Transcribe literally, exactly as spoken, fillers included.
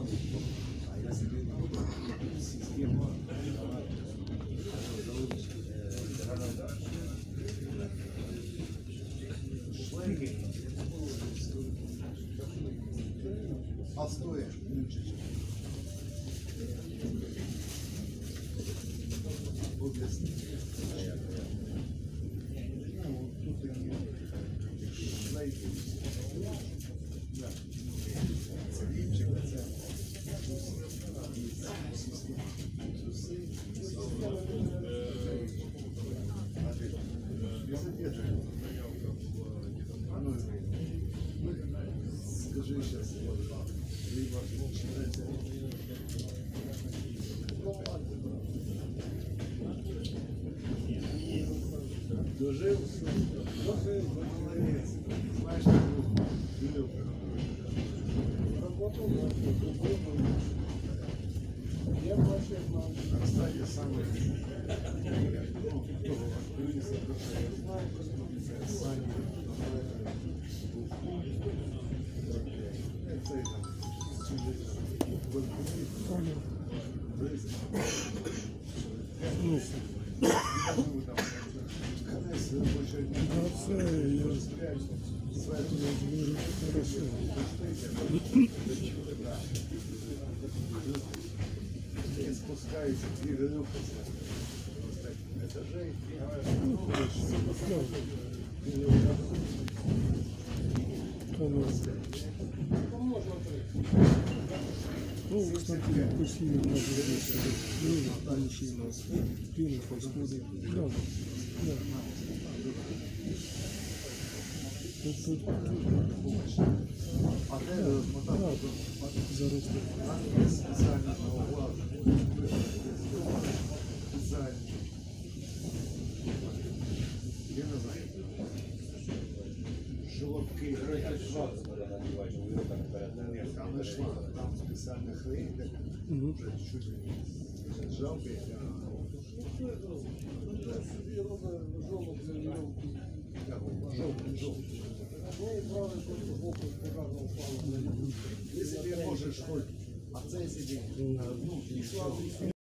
А стоя. Скажи сейчас, либо дожил, дожил, молодец. Знаешь, что работал на я вообще знал. Кстати, самый ну, кто Крыса, я знаю, Саня, спускается три веревки этажей. Ну, кстати, пошли на границу. Ну, получили нас. Первый подходы. Да, да. Тут, тут, тут. А де Да, заросли. спеціального владу. Спеціально. Я не знаю. Жолобки. Там не шла. Там спеціальних рейдер. Вже чуть не жалко. Жовтий, жовтий. Если ты можешь хоть, а це сидить, ну,